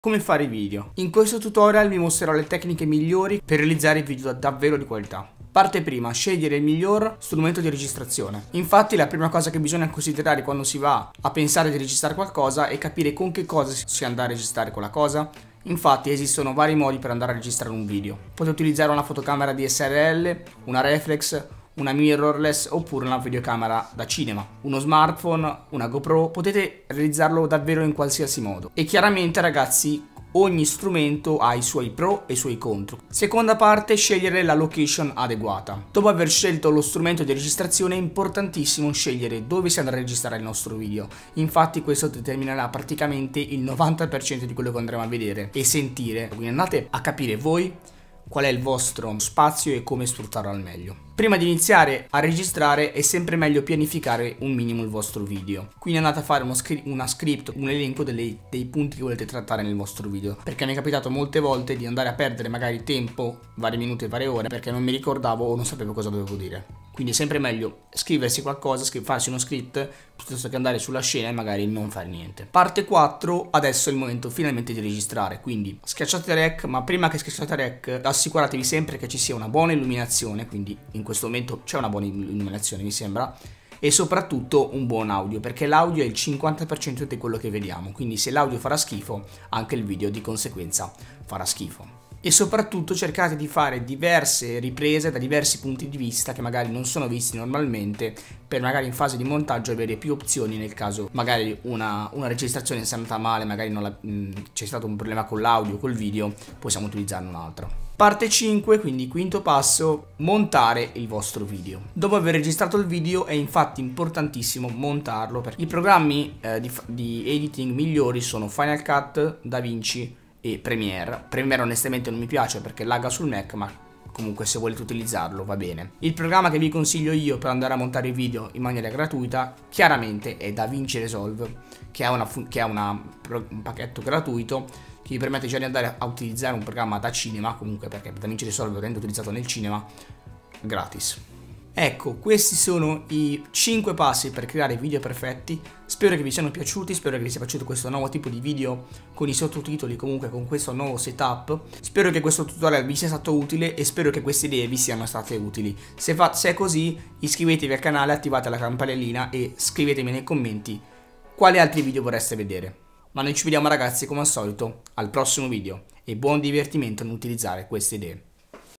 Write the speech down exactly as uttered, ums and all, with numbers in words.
Come fare i video. In questo tutorial vi mostrerò le tecniche migliori per realizzare video davvero di qualità. Parte prima, scegliere il miglior strumento di registrazione. Infatti la prima cosa che bisogna considerare quando si va a pensare di registrare qualcosa è capire con che cosa si andrà a registrare quella cosa. Infatti esistono vari modi per andare a registrare un video. Potete utilizzare una fotocamera D S L R, una reflex, una mirrorless oppure una videocamera da cinema, uno smartphone, una GoPro. Potete realizzarlo davvero in qualsiasi modo. E chiaramente ragazzi, ogni strumento ha i suoi pro e i suoi contro. Seconda parte, scegliere la location adeguata. Dopo aver scelto lo strumento di registrazione è importantissimo scegliere dove si andrà a registrare il nostro video. Infatti questo determinerà praticamente il novanta per cento di quello che andremo a vedere e sentire. Quindi andate a capire voi qual è il vostro spazio e come sfruttarlo al meglio. Prima di iniziare a registrare è sempre meglio pianificare un minimo il vostro video. Quindi andate a fare uno scri una script, un elenco delle, dei punti che volete trattare nel vostro video. Perché mi è capitato molte volte di andare a perdere magari tempo, vari minuti e varie ore, perché non mi ricordavo o non sapevo cosa dovevo dire. Quindi è sempre meglio scriversi qualcosa, farsi uno script, piuttosto che andare sulla scena e magari non fare niente. Parte quattro, adesso è il momento finalmente di registrare. Quindi schiacciate rec, ma prima che schiacciate rec assicuratevi sempre che ci sia una buona illuminazione. Quindi in questo momento c'è una buona illuminazione, mi sembra, e soprattutto un buon audio, perché l'audio è il cinquanta per cento di quello che vediamo. Quindi se l'audio farà schifo, anche il video di conseguenza farà schifo. E soprattutto cercate di fare diverse riprese da diversi punti di vista che magari non sono visti normalmente, per magari in fase di montaggio avere più opzioni nel caso magari una, una registrazione sia andata male, magari c'è stato un problema con l'audio, col video, possiamo utilizzarne un'altra. Parte cinque, quindi quinto passo, montare il vostro video. Dopo aver registrato il video è infatti importantissimo montarlo, perché i programmi eh, di, di editing migliori sono Final Cut, DaVinci e Premiere. Premiere onestamente non mi piace perché lagga sul Mac, ma comunque se volete utilizzarlo va bene. Il programma che vi consiglio io per andare a montare i video in maniera gratuita chiaramente è DaVinci Resolve, che ha, una, che ha una, un pacchetto gratuito che vi permette già di andare a utilizzare un programma da cinema, comunque perché DaVinci Resolve l'ho utilizzato nel cinema, gratis. Ecco, questi sono i cinque passi per creare video perfetti. Spero che vi siano piaciuti, spero che vi sia piaciuto questo nuovo tipo di video con i sottotitoli, comunque con questo nuovo setup. Spero che questo tutorial vi sia stato utile e spero che queste idee vi siano state utili. Se, fa, se è così, iscrivetevi al canale, attivate la campanellina e scrivetemi nei commenti quali altri video vorreste vedere. Ma noi ci vediamo ragazzi come al solito al prossimo video e buon divertimento nell'utilizzare queste idee.